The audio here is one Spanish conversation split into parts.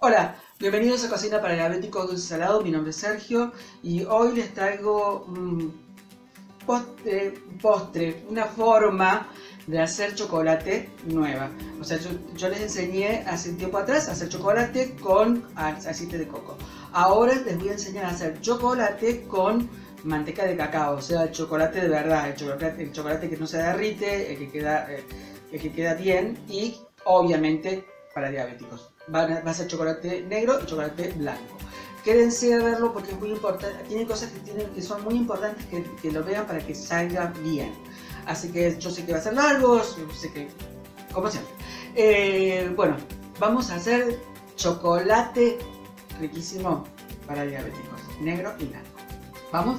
Hola, bienvenidos a Cocina para Diabéticos Dulce Salado. Mi nombre es Sergio y hoy les traigo un postre, una forma de hacer chocolate nueva. O sea, yo les enseñé hace un tiempo atrás a hacer chocolate con aceite de coco. Ahora les voy a enseñar a hacer chocolate con manteca de cacao, o sea, el chocolate de verdad, el chocolate que no se derrite, el que queda bien y obviamente para diabéticos. Va a ser chocolate negro y chocolate blanco. Quédense a verlo porque es muy importante. Tiene cosas que son muy importantes que lo vean para que salga bien. Así que yo sé que va a ser largo, sé que, como siempre. Bueno, vamos a hacer chocolate riquísimo para diabéticos, negro y blanco. ¿Vamos?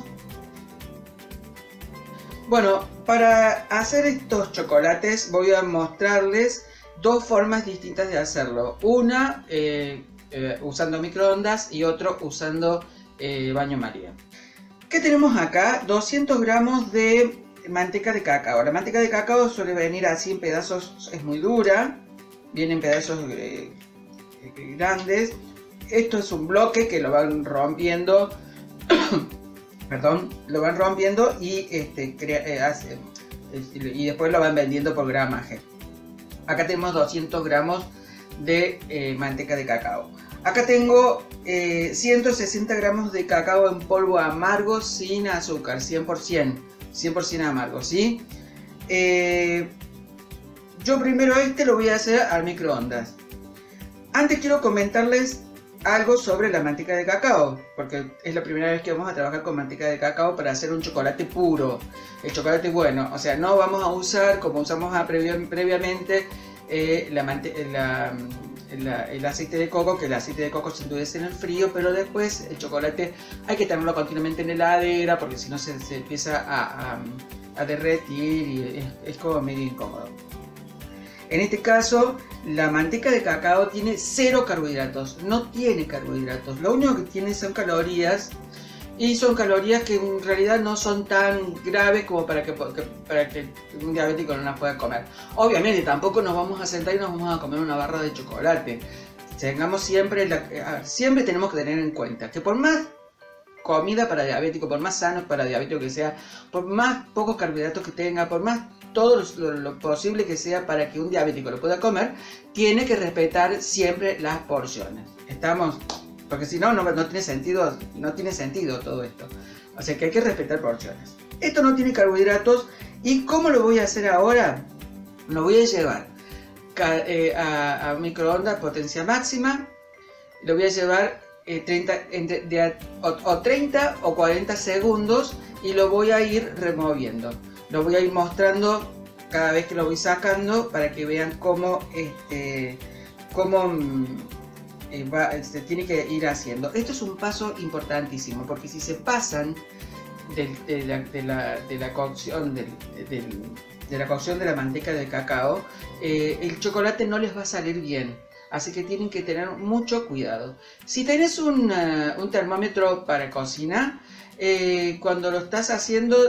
Bueno, para hacer estos chocolates voy a mostrarles dos formas distintas de hacerlo. Una usando microondas y otro usando baño María. ¿Qué tenemos acá? 200 gramos de manteca de cacao. La manteca de cacao suele venir así en pedazos, es muy dura, viene en pedazos grandes. Esto es un bloque que lo van rompiendo, perdón, lo van rompiendo y después lo van vendiendo por gramaje. Acá tenemos 200 gramos de manteca de cacao. Acá tengo 160 gramos de cacao en polvo amargo sin azúcar, 100% amargo, ¿sí? Yo primero lo voy a hacer al microondas. Antes quiero comentarles algo sobre la manteca de cacao, porque es la primera vez que vamos a trabajar con manteca de cacao para hacer un chocolate puro, el chocolate bueno. O sea, no vamos a usar, como usamos previamente, el aceite de coco, que el aceite de coco se endurece en el frío, pero después el chocolate hay que tenerlo continuamente en la heladera, porque si no se empieza a derretir y es como medio incómodo. En este caso, la manteca de cacao tiene 0 carbohidratos, no tiene carbohidratos. Lo único que tiene son calorías, y son calorías que en realidad no son tan graves como para que un diabético no las pueda comer. Obviamente tampoco nos vamos a sentar y nos vamos a comer una barra de chocolate. Siempre tenemos que tener en cuenta que por más comida para diabético, por más sano para diabético que sea, por más pocos carbohidratos que tenga, por más todo lo posible que sea para que un diabético lo pueda comer, tiene que respetar siempre las porciones. ¿Estamos? Porque si no, no tiene sentido todo esto. O sea que hay que respetar porciones. Esto no tiene carbohidratos. ¿Y cómo lo voy a hacer ahora? Lo voy a llevar a microondas potencia máxima. Lo voy a llevar 30 o 40 segundos y lo voy a ir removiendo. Lo voy a ir mostrando cada vez que lo voy sacando para que vean cómo se tiene que ir haciendo. Esto es un paso importantísimo porque si se pasan de la cocción de la manteca de cacao, el chocolate no les va a salir bien. Así que tienen que tener mucho cuidado. Si tenés un termómetro para cocina, cuando lo estás haciendo,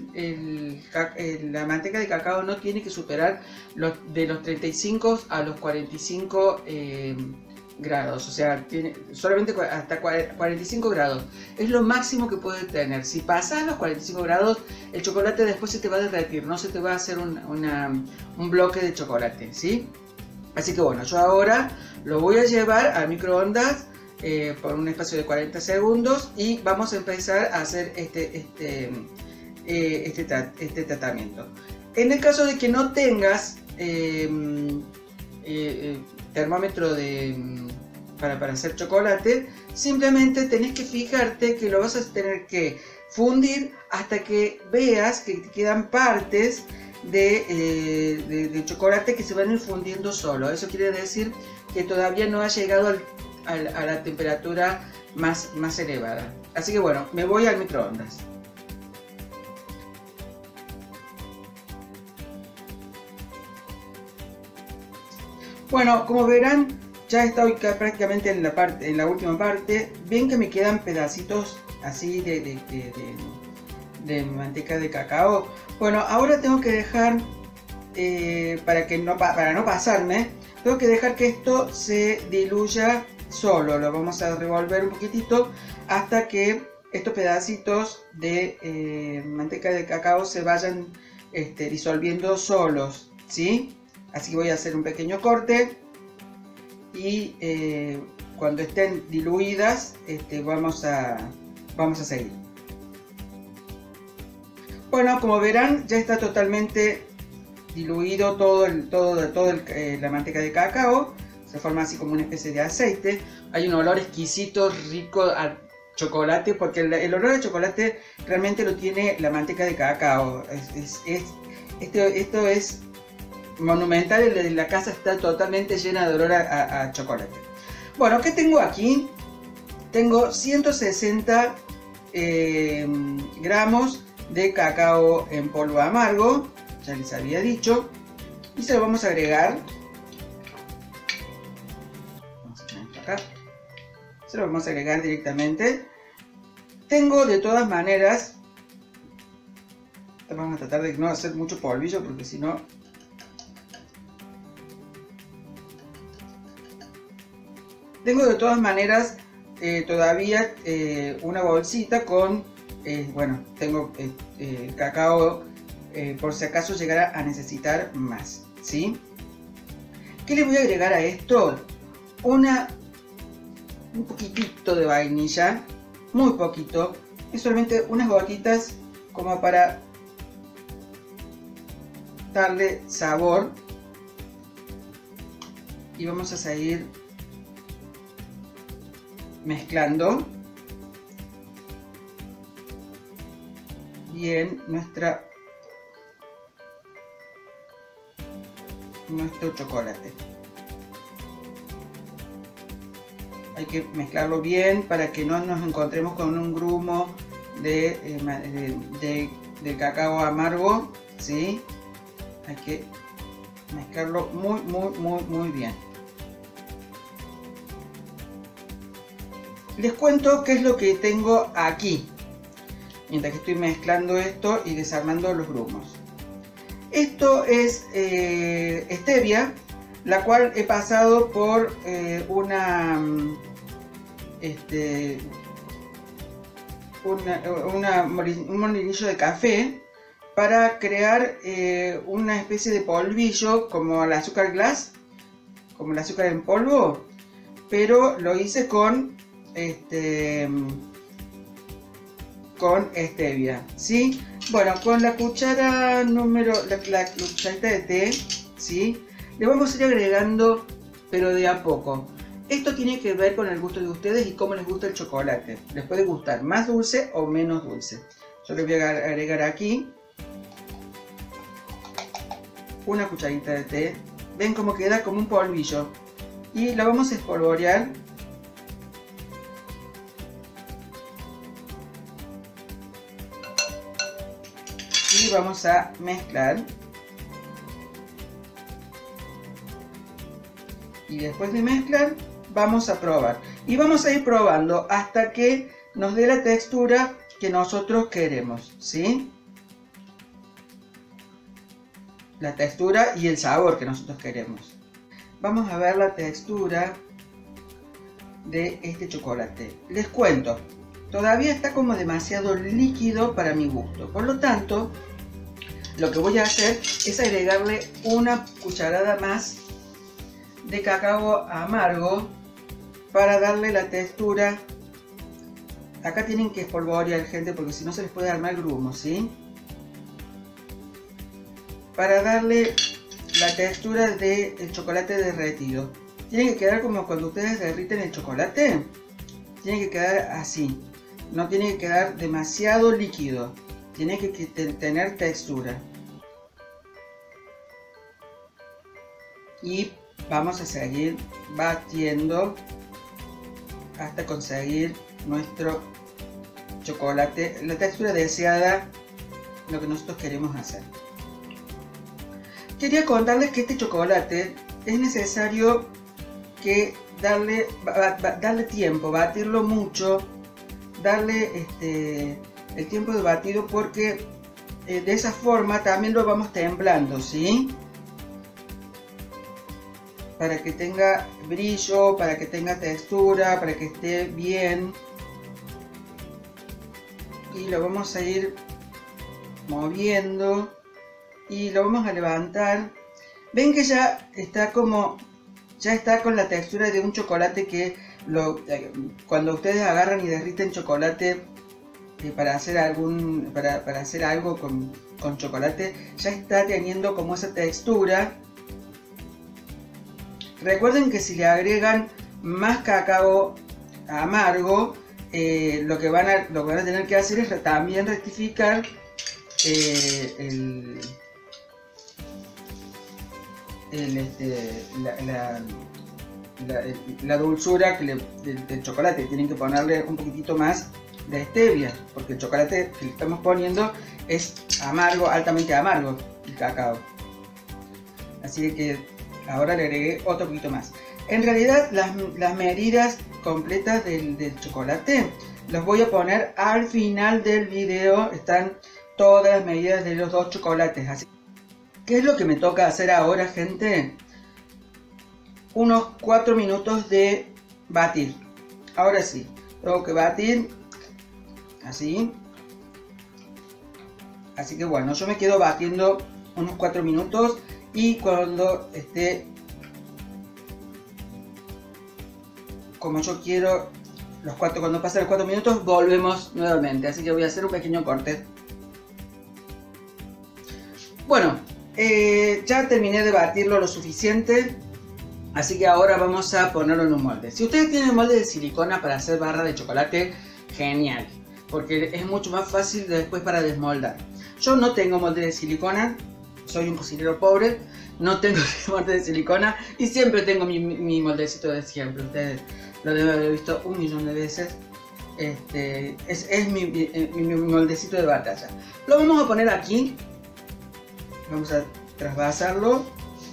la manteca de cacao no tiene que superar de los 35 a los 45 grados. O sea, solamente hasta 45 grados. Es lo máximo que puede tener. Si pasas los 45 grados, el chocolate después se te va a derretir. No se te va a hacer un bloque de chocolate, ¿sí? Así que bueno, yo ahora lo voy a llevar al microondas por un espacio de 40 segundos y vamos a empezar a hacer este tratamiento. En el caso de que no tengas termómetro para hacer chocolate, simplemente tenés que fijarte que lo vas a tener que fundir hasta que veas que te quedan partes de chocolate que se van a ir fundiendo solo. Eso quiere decir que todavía no ha llegado a la temperatura más elevada. Así que bueno, me voy al microondas. Bueno, como verán, ya estoy prácticamente en la última parte. Ven que me quedan pedacitos así de manteca de cacao. Bueno, ahora tengo que dejar, para no pasarme, tengo que dejar que esto se diluya solo, lo vamos a revolver un poquitito hasta que estos pedacitos de manteca de cacao se vayan disolviendo solos, ¿sí? Así que voy a hacer un pequeño corte y cuando estén diluidas vamos a seguir. Bueno, como verán, ya está totalmente diluido la manteca de cacao. Se forma así como una especie de aceite. Hay un olor exquisito, rico a chocolate, porque el olor de chocolate realmente lo tiene la manteca de cacao. Esto es monumental. La casa está totalmente llena de olor a chocolate. Bueno, ¿qué tengo aquí? Tengo 160 gramos de cacao en polvo amargo, ya les había dicho, y se lo vamos a agregar. Vamos a poner esto acá. Se lo vamos a agregar directamente. Tengo de todas maneras, vamos a tratar de no hacer mucho polvillo porque si no tengo de todas maneras todavía una bolsita con bueno, tengo cacao por si acaso llegara a necesitar más, ¿sí? ¿Qué le voy a agregar a esto? Un poquitito de vainilla, muy poquito, y solamente unas gotitas como para darle sabor. Y vamos a seguir mezclando bien nuestro chocolate. Hay que mezclarlo bien para que no nos encontremos con un grumo de cacao amargo, ¿sí? Hay que mezclarlo muy bien. Les cuento qué es lo que tengo aquí mientras que estoy mezclando esto y desarmando los grumos. Esto es stevia, la cual he pasado por un molinillo de café para crear una especie de polvillo como el azúcar glass, como el azúcar en polvo, pero lo hice con stevia, ¿sí? Bueno, con la cuchara la cucharita de té, ¿sí? Le vamos a ir agregando, pero de a poco. Esto tiene que ver con el gusto de ustedes y cómo les gusta el chocolate. Les puede gustar más dulce o menos dulce. Yo le voy a agregar aquí una cucharita de té. Ven cómo queda como un polvillo. Y la vamos a espolvorear. Y vamos a mezclar. Y después de mezclar, vamos a probar. Y vamos a ir probando hasta que nos dé la textura que nosotros queremos, ¿sí? La textura y el sabor que nosotros queremos. Vamos a ver la textura de este chocolate. Les cuento, todavía está como demasiado líquido para mi gusto. Por lo tanto, lo que voy a hacer es agregarle una cucharada más de cacao amargo para darle la textura. Acá tienen que espolvorear, gente, porque si no se les puede armar grumo, ¿sí? Para darle la textura del chocolate derretido. Tiene que quedar como cuando ustedes derriten el chocolate. Tiene que quedar así. No tiene que quedar demasiado líquido. Tiene que tener textura. Y vamos a seguir batiendo hasta conseguir nuestro chocolate, la textura deseada, lo que nosotros queremos hacer. Quería contarles que este chocolate es necesario que darle tiempo, batirlo mucho, darle el tiempo de batido, porque de esa forma también lo vamos templando, ¿sí? para que tenga brillo, para que tenga textura, para que esté bien. Y lo vamos a ir moviendo y lo vamos a levantar. Ven que ya está con la textura de un chocolate que cuando ustedes agarran y derriten chocolate para hacer algo con chocolate, ya está teniendo como esa textura. Recuerden que si le agregan más cacao amargo, lo que van a tener que hacer es también rectificar la dulzura del chocolate. Tienen que ponerle un poquitito más de stevia, porque el chocolate que le estamos poniendo es amargo, altamente amargo, el cacao. Así que ahora le agregué otro poquito más. En realidad las medidas completas del chocolate los voy a poner al final del video. Están todas las medidas de los dos chocolates. Así, ¿qué es lo que me toca hacer ahora, gente? Unos 4 minutos de batir. Ahora sí, tengo que batir así. Así que bueno, yo me quedo batiendo unos 4 minutos y cuando esté como yo quiero, cuando pasen los 4 minutos volvemos nuevamente. Así que voy a hacer un pequeño corte. Bueno, ya terminé de batirlo lo suficiente. Así que ahora vamos a ponerlo en un molde. Si ustedes tienen molde de silicona para hacer barra de chocolate, genial, porque es mucho más fácil después para desmoldar. Yo no tengo molde de silicona, soy un cocinero pobre, no tengo molde de silicona y siempre tengo mi moldecito de siempre. Ustedes lo deben haber visto 1.000.000 de veces. Es mi moldecito de batalla. Lo vamos a poner aquí. Vamos a trasvasarlo.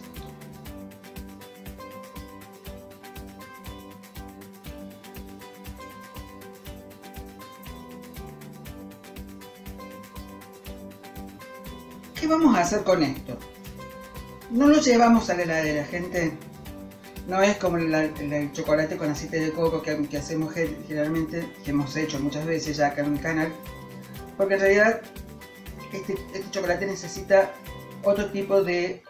¿Qué vamos a hacer con esto? No lo llevamos a la heladera, gente. No es como el chocolate con aceite de coco que hacemos generalmente, que hemos hecho muchas veces ya acá en mi canal. Porque en realidad este chocolate necesita otro tipo de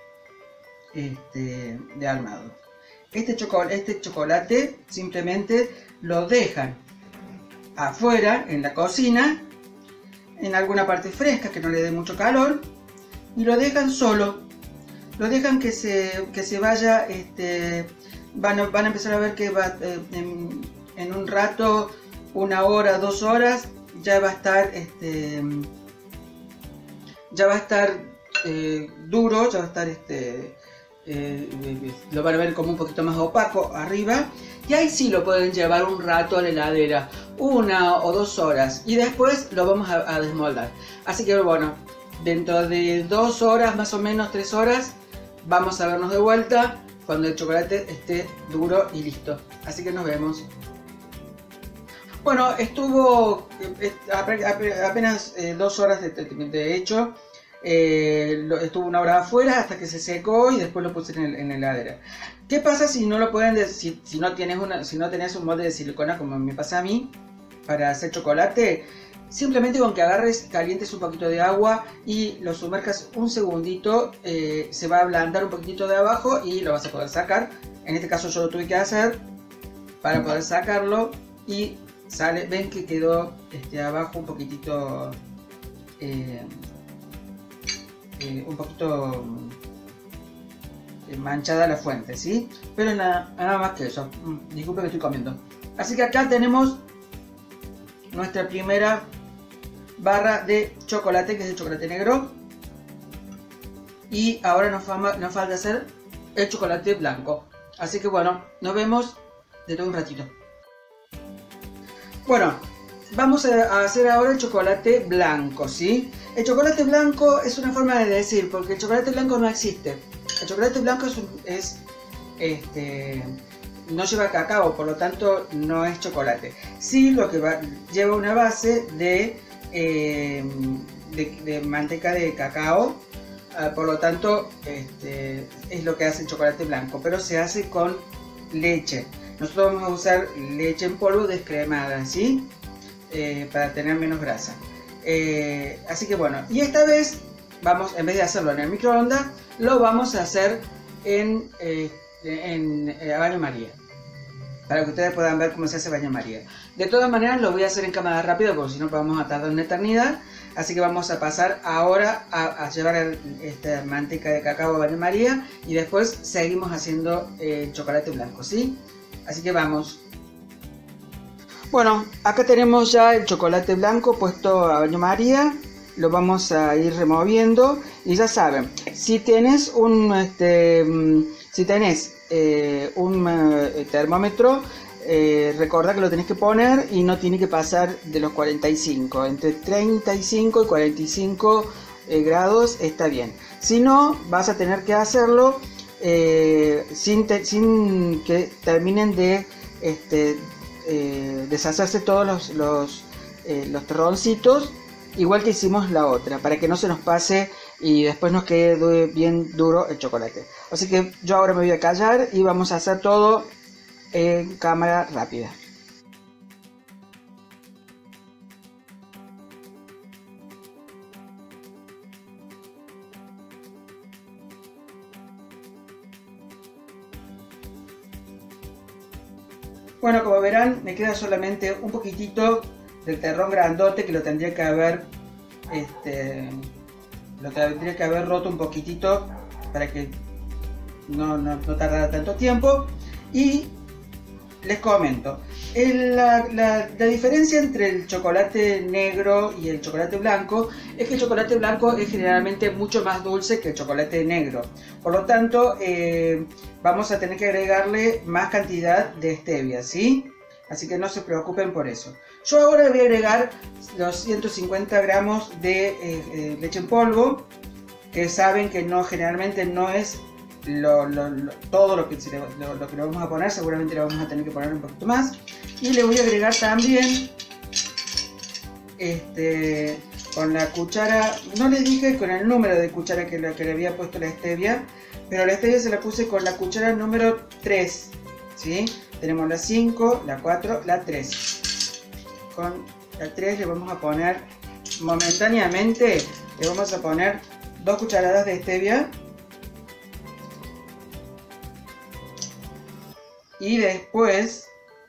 armado. Este chocolate simplemente lo dejan afuera en la cocina, en alguna parte fresca que no le dé mucho calor, y lo dejan solo. Lo dejan que se vaya, van a empezar a ver que va, en un rato, 1 hora, 2 horas, ya va a estar duro, ya va a estar lo van a ver como un poquito más opaco arriba, y ahí sí lo pueden llevar un rato a la heladera, 1 o 2 horas, y después lo vamos a desmoldar. Así que bueno, dentro de 2 horas, más o menos 3 horas, vamos a vernos de vuelta cuando el chocolate esté duro y listo. Así que nos vemos. Bueno, estuvo apenas 2 horas de hecho. Estuvo 1 hora afuera hasta que se secó y después lo puse en la heladera. ¿Qué pasa si no lo pueden si no tenés un molde de silicona como me pasa a mí para hacer chocolate? Simplemente con que calientes un poquito de agua y lo sumerjas un segundito, se va a ablandar un poquitito de abajo y lo vas a poder sacar. En este caso yo lo tuve que hacer para poder sacarlo y sale. Ven que quedó abajo un poquitito manchada la fuente, ¿sí? Pero nada más que eso. Disculpe que estoy comiendo. Así que acá tenemos nuestra primera barra de chocolate, que es el chocolate negro, y ahora nos falta hacer el chocolate blanco. Así que bueno, nos vemos dentro de un ratito. Bueno, vamos a hacer ahora el chocolate blanco, ¿sí? El chocolate blanco es una forma de decir, porque el chocolate blanco no existe. El chocolate blanco no lleva cacao, por lo tanto no es chocolate. Sí, lleva una base de manteca de cacao, por lo tanto es lo que hace el chocolate blanco, pero se hace con leche. Nosotros vamos a usar leche en polvo descremada, ¿sí? Para tener menos grasa. Así que bueno, y esta vez vamos, en vez de hacerlo en el microondas, lo vamos a hacer en baño María, para que ustedes puedan ver cómo se hace baño María. De todas maneras lo voy a hacer en cámara rápida, porque si no vamos a tardar una eternidad. Así que vamos a pasar ahora a llevar esta manteca de cacao a baño María, y después seguimos haciendo chocolate blanco, ¿sí? Así que vamos. Bueno, acá tenemos ya el chocolate blanco puesto a baño María. Lo vamos a ir removiendo, y ya saben, si tenés un termómetro, recordá que lo tenés que poner y no tiene que pasar de los 45, entre 35 y 45 grados está bien. Si no, vas a tener que hacerlo sin que terminen de deshacerse todos los terroncitos, igual que hicimos la otra, para que no se nos pase y después nos quede bien duro el chocolate. Así que yo ahora me voy a callar y vamos a hacer todo en cámara rápida. Bueno, como verán, me queda solamente un poquitito del terrón grandote, que lo tendría que haber roto un poquitito para que no tardara tanto tiempo. Y les comento, la diferencia entre el chocolate negro y el chocolate blanco es que el chocolate blanco es generalmente mucho más dulce que el chocolate negro. Por lo tanto, vamos a tener que agregarle más cantidad de stevia, ¿sí? Así que no se preocupen por eso. Yo ahora voy a agregar los 150 gramos de leche en polvo, que saben que generalmente no es todo lo que le vamos a poner. Seguramente le vamos a tener que poner un poquito más. Y le voy a agregar también con la cuchara, no les dije con el número de cuchara que le había puesto la stevia, pero la stevia se la puse con la cuchara número 3, ¿sí? Tenemos la 5, la 4, la 3. Con la 3 le vamos a poner momentáneamente, le vamos a poner 2 cucharadas de stevia. Y después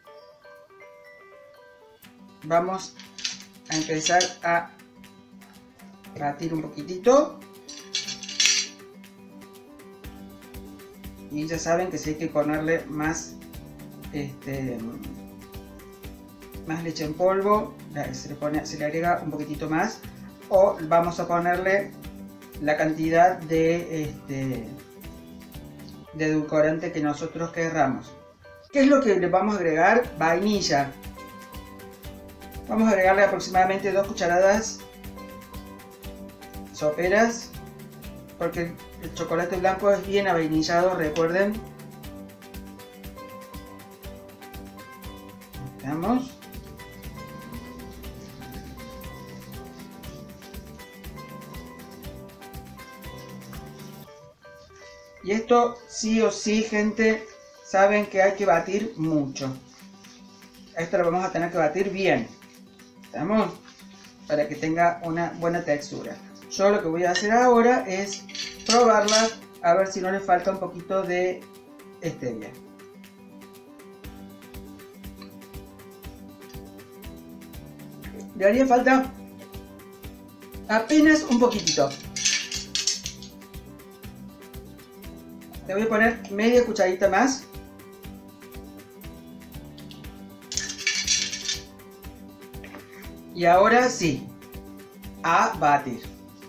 vamos a empezar a batir un poquitito. Y ya saben que si hay que ponerle más más leche en polvo, se le agrega un poquitito más, o vamos a ponerle la cantidad de edulcorante que nosotros querramos. ¿Qué es lo que le vamos a agregar? Vainilla. Vamos a agregarle aproximadamente 2 cucharadas soperas, porque el chocolate blanco es bien avainillado, recuerden. Veamos. Y esto sí o sí, gente, saben que hay que batir mucho. Esto lo vamos a tener que batir bien, ¿estamos? Para que tenga una buena textura. Yo lo que voy a hacer ahora es probarla, a ver si no le falta un poquito de stevia. Le haría falta apenas un poquitito. Le voy a poner media cucharadita más. Y ahora sí, a batir.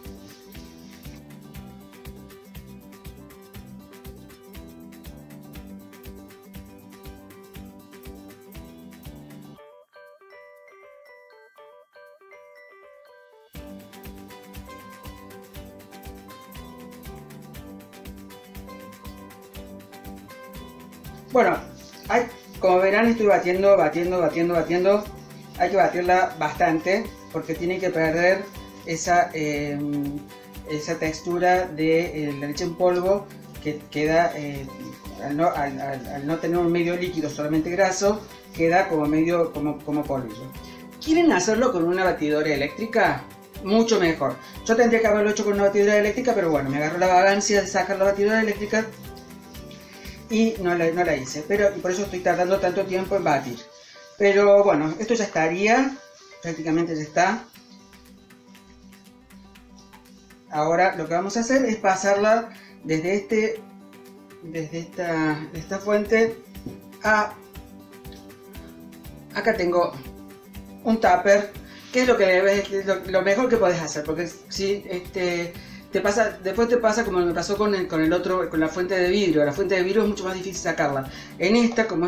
Bueno, como verán, estoy batiendo. Hay que batirla bastante porque tiene que perder esa esa textura de la leche en polvo que queda, al no tener un medio líquido, solamente graso, queda como medio como polvillo. ¿Quieren hacerlo con una batidora eléctrica? Mucho mejor. Yo tendría que haberlo hecho con una batidora eléctrica, pero bueno, me agarró la vagancia de sacar la batidora eléctrica y no la hice. Y por eso estoy tardando tanto tiempo en batir. Pero bueno, esto ya estaría, prácticamente ya está. Ahora lo que vamos a hacer es pasarla desde esta fuente a... Acá tengo un tupper, que es lo mejor que podés hacer, porque si después te pasa como me pasó con la fuente de vidrio. La fuente de vidrio es mucho más difícil sacarla. En esta, como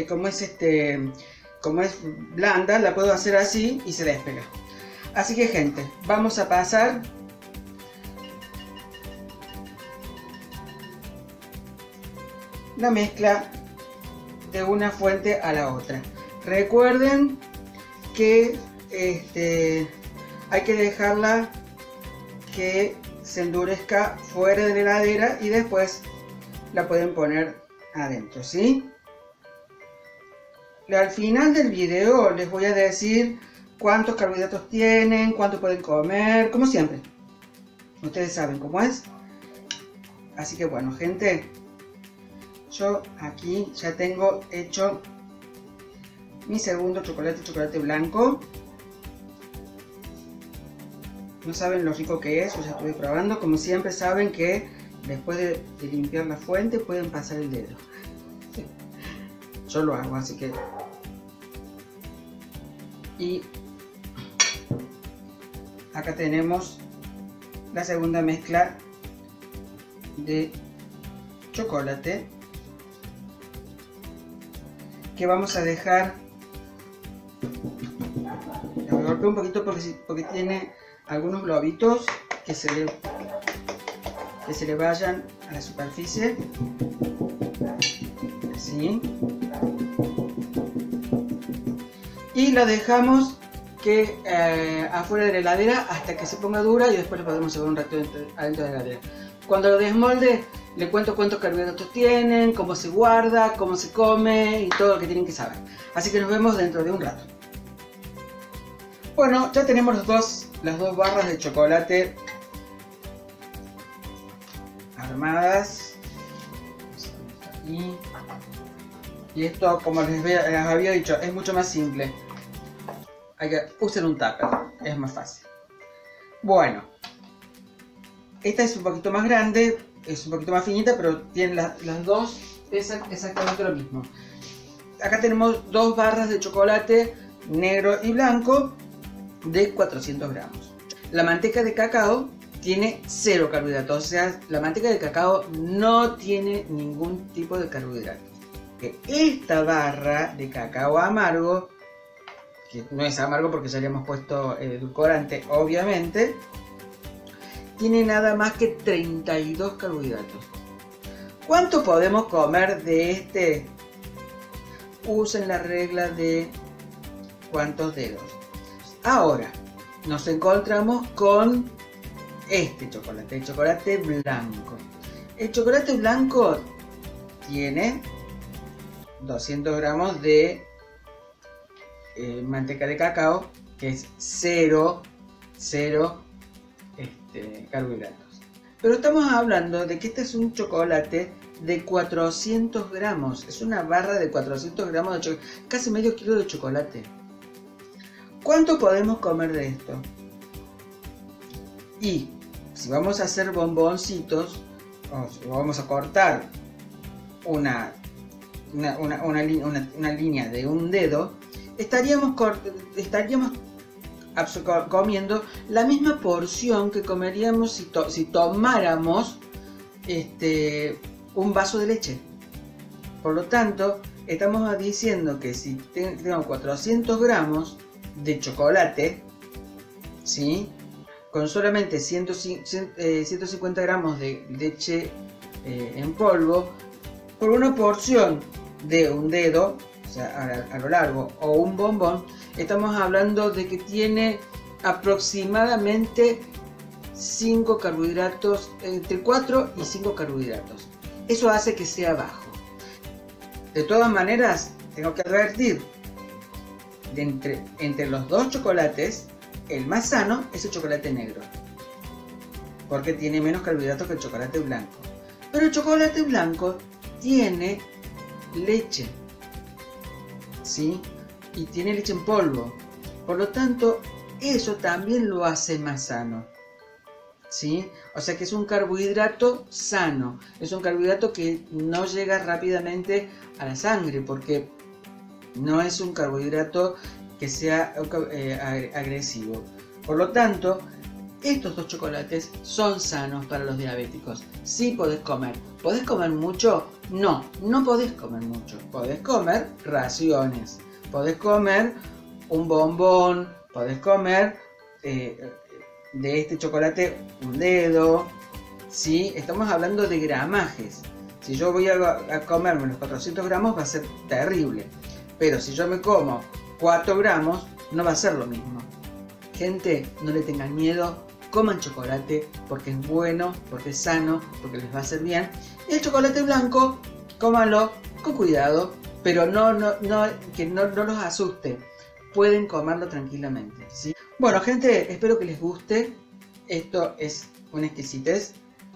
es blanda, la puedo hacer así y se despega. Así que, gente, vamos a pasar la mezcla de una fuente a la otra. Recuerden que hay que dejarla que se endurezca fuera de la heladera y después la pueden poner adentro, ¿sí? Al final del video les voy a decir cuántos carbohidratos tienen, cuánto pueden comer, como siempre. Ustedes saben cómo es. Así que bueno, gente, yo aquí ya tengo hecho mi segundo chocolate blanco. No saben lo rico que es, yo ya estuve probando. Como siempre saben que después de limpiar la fuente pueden pasar el dedo. Yo lo hago, así que... Y acá tenemos la segunda mezcla de chocolate que vamos a dejar. Lo golpeo un poquito porque tiene algunos globitos que se le vayan a la superficie, así, y lo dejamos que afuera de la heladera hasta que se ponga dura y después lo podemos llevar un rato adentro de la heladera. Cuando lo desmolde le cuento cuántos carbohidratos tienen, cómo se guarda, cómo se come y todo lo que tienen que saber. Así que nos vemos dentro de un rato. Bueno, ya tenemos las dos barras de chocolate armadas. Y esto, como les había dicho, es mucho más simple. Usen un tupper, es más fácil. Bueno, esta es un poquito más grande, es un poquito más finita, pero tienen las dos pesan exactamente lo mismo. Acá tenemos dos barras de chocolate negro y blanco de 400 gramos. La manteca de cacao tiene 0 carbohidratos, o sea, la manteca de cacao no tiene ningún tipo de carbohidratos. Esta barra de cacao amargo, que no es amargo porque ya le hemos puesto edulcorante, obviamente, tiene nada más que 32 carbohidratos. ¿Cuánto podemos comer de este? Usen la regla de cuántos dedos. Ahora nos encontramos con este chocolate, el chocolate blanco. El chocolate blanco tiene 200 gramos de manteca de cacao, que es 0 carbohidratos. Pero estamos hablando de que este es un chocolate de 400 gramos. Es una barra de 400 gramos de chocolate, casi medio kilo de chocolate. ¿Cuánto podemos comer de esto? Y si vamos a hacer bomboncitos, o vamos a cortar una línea de un dedo, estaríamos comiendo la misma porción que comeríamos si tomáramos un vaso de leche. Por lo tanto, estamos diciendo que si tengo 400 gramos de chocolate, ¿sí?, con solamente 150 gramos de leche en polvo, por una porción de un dedo, o sea, a lo largo, o un bombón, estamos hablando de que tiene aproximadamente 5 carbohidratos, entre 4 y 5 carbohidratos. Eso hace que sea bajo. De todas maneras, tengo que advertir, entre los dos chocolates, el más sano es el chocolate negro, porque tiene menos carbohidratos que el chocolate blanco. Pero el chocolate blanco tiene leche, ¿sí? Y tiene leche en polvo. Por lo tanto, eso también lo hace más sano, ¿sí? O sea que es un carbohidrato sano. Es un carbohidrato que no llega rápidamente a la sangre, porque no es un carbohidrato que sea agresivo. Por lo tanto, estos dos chocolates son sanos para los diabéticos. Sí podés comer. ¿Podés comer mucho? No, no podés comer mucho. Podés comer raciones. Podés comer un bombón. Podés comer de este chocolate un dedo. ¿Sí? Estamos hablando de gramajes. Si yo voy a comerme los 400 gramos va a ser terrible. Pero si yo me como 4 gramos, no va a ser lo mismo. Gente, no le tengan miedo, coman chocolate porque es bueno, porque es sano, porque les va a hacer bien. Y el chocolate blanco, cómanlo con cuidado, pero que no los asuste. Pueden comerlo tranquilamente, ¿sí? Bueno, gente, espero que les guste. Esto es una exquisitez.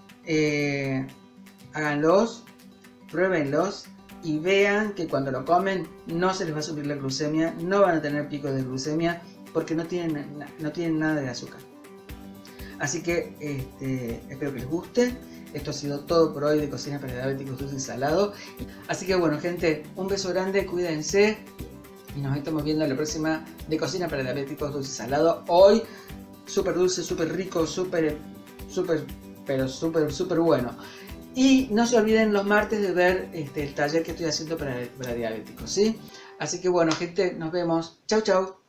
Háganlos, pruébenlos y vean que cuando lo comen no se les va a subir la glucemia, no van a tener pico de glucemia porque no tienen nada de azúcar. Así que espero que les guste. Esto ha sido todo por hoy de Cocina para Diabéticos Dulce y Salado. Así que bueno, gente, un beso grande, cuídense y nos estamos viendo en la próxima de Cocina para Diabéticos Dulce y Salado. Hoy súper dulce, súper rico, súper bueno. Y no se olviden los martes de ver el taller que estoy haciendo para diabéticos, ¿sí? Así que bueno, gente, nos vemos. Chau, chau.